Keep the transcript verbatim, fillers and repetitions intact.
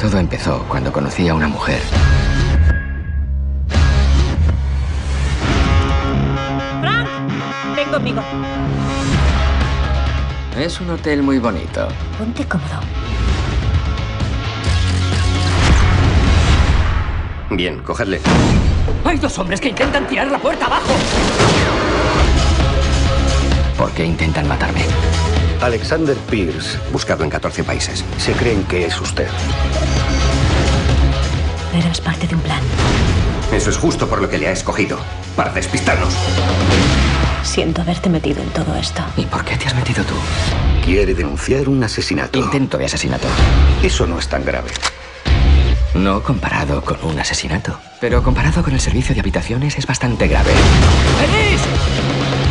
Todo empezó cuando conocí a una mujer. ¡Frank! Ven conmigo. Es un hotel muy bonito. Ponte cómodo. Bien, cogedle. Hay dos hombres que intentan tirar la puerta abajo. ¿Por qué intentan matarme? Alexander Pierce, buscado en catorce países. Se creen que es usted. Eres parte de un plan. Eso es justo por lo que le ha escogido. Para despistarnos. Siento haberte metido en todo esto. ¿Y por qué te has metido tú? Quiere denunciar un asesinato. Intento de asesinato. Eso no es tan grave. No comparado con un asesinato. Pero comparado con el servicio de habitaciones es bastante grave. ¡Elise!